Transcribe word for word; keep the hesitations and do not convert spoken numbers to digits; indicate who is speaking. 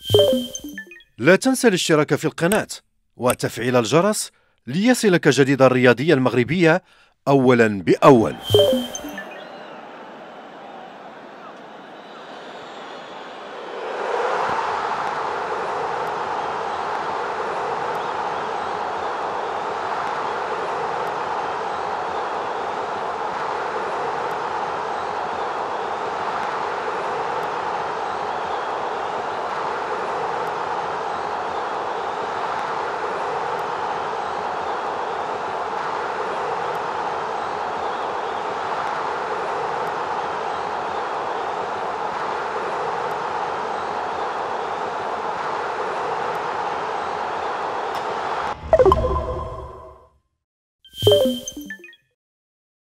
Speaker 1: لا تنسى الاشتراك في القناة وتفعيل الجرس ليصلك جديد الرياضية المغربية أولا بأول.